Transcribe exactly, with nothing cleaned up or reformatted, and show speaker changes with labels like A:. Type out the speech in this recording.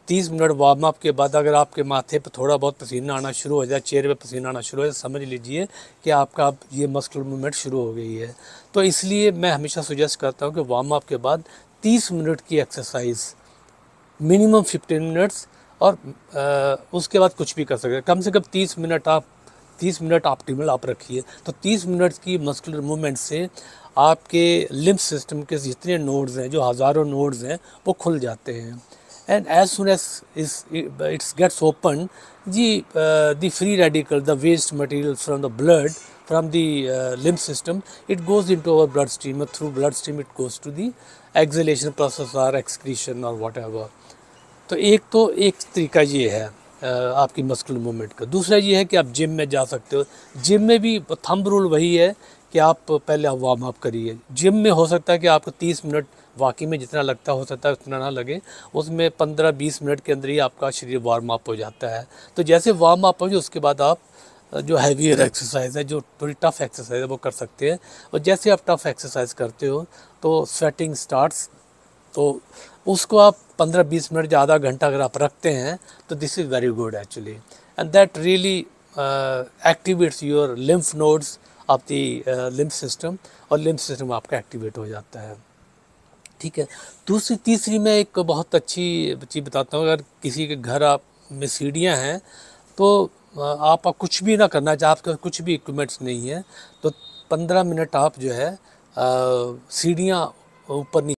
A: तीस minute warm up के बाद अगर आपके माथे पे थोड़ा बहुत पसीना आना शुरू हो जाए, चेहरे पे पसीना आना शुरू हो जाए, समझ लीजिए कि आपका अब ये मस्कुलर मूवमेंट शुरू हो गई है। तो इसलिए मैं हमेशा सजेस्ट करता हूँ कि वार्म अप के बाद तीस मिनट की एक्सरसाइज, मिनिमम फिफ्टीन मिनट्स, और आ, उसके बाद कुछ भी कर सकते हैं। कम से कम तीस मिनट आप तीस मिनट ऑप्टिमल आप रखिए। तो तीस मिनट की मस्कुलर मूवमेंट से आपके लिम्फ सिस्टम के जितने नोड्स हैं, जो हज़ारों नोड्स हैं, वो खुल जाते हैं। And as soon as is it's gets open, जी the free radical, the waste material from the blood, from the uh, lymph system, it goes into our bloodstream, or through bloodstream it goes to the exhalation process or excretion or whatever. तो एक तो एक तरीका ये है आपकी muscular movement का। दूसरा ये है कि आप जिम में जा सकते हो। जिम में भी थंब रूल वही है कि आप पहले आप वार्म अप करिए। जिम में हो सकता है कि आपको तीस मिनट वाकई में जितना लगता हो सकता है उतना ना लगे, उसमें पंद्रह बीस मिनट के अंदर ही आपका शरीर वार्म अप हो जाता है। तो जैसे वार्म अप हो जाए उसके बाद आप जो हैवियर एक्सरसाइज है, जो थोड़ी टफ एक्सरसाइज है, वो कर सकते हैं। और जैसे आप टफ एक्सरसाइज करते हो तो स्वेटिंग स्टार्ट्स, तो उसको आप पंद्रह बीस मिनट या आधा घंटा अगर आप रखते हैं तो this is very good actually, and that really activates your lymph nodes of the lymph system, और लिम्फ सिस्टम आपका एक्टिवेट हो जाता है। ठीक है। दूसरी तीसरी मैं एक बहुत अच्छी चीज़ बताता हूँ। अगर किसी के घर आप में सीढ़ियाँ हैं तो आप कुछ भी ना करना चाहे, आपके कुछ भी इक्विपमेंट्स नहीं है, तो पंद्रह मिनट आप जो है सीढ़ियाँ ऊपर नीचे